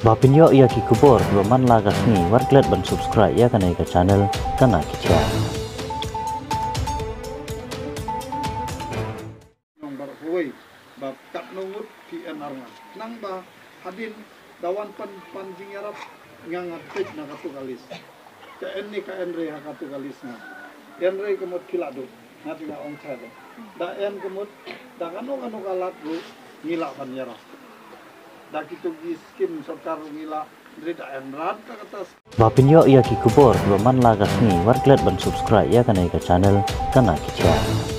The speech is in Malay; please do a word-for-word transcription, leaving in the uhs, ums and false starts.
Bapinyo ia ki kubor roman lagas ni warklet ban subscribe ya kanai ka channel kana kicha. Nomor huwei bab kat nungut P N R nang ba hadin dawan pan panjing yarap ngangat pej na katugalis. Ka enni ka enre ha katugalis na. Enre kemut kilado ngati nga ong chado. Da en kemut da kanu kanu kalat ru ngila pan yarap. Da kitu skim sarkar ngila Rita Emrat katas. Bapinyo ia ki kubor roman lagas ni warklet ban subscribe ya kanai ka channel kana kicha.